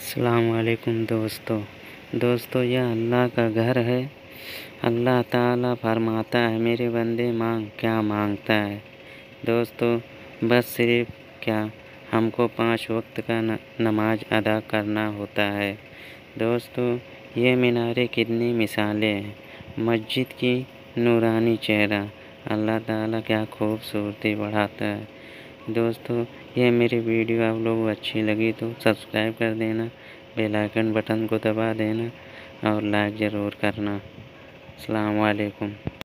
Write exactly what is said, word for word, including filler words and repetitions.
अस्सलाम वालेकुम दोस्तों दोस्तों यह अल्लाह का घर है। अल्लाह ताला फरमाता है, मेरे बंदे मांग क्या मांगता है। दोस्तों बस सिर्फ क्या हमको पाँच वक्त का न, नमाज अदा करना होता है। दोस्तों ये मीनारे कितनी मिसालें हैं। मस्जिद की नूरानी चेहरा, अल्लाह ताला क्या खूबसूरती बढ़ाता है। दोस्तों ये मेरी वीडियो आप लोगों को अच्छी लगी तो सब्सक्राइब कर देना, बेल आइकन बटन को दबा देना और लाइक ज़रूर करना। अस्सलाम वालेकुम।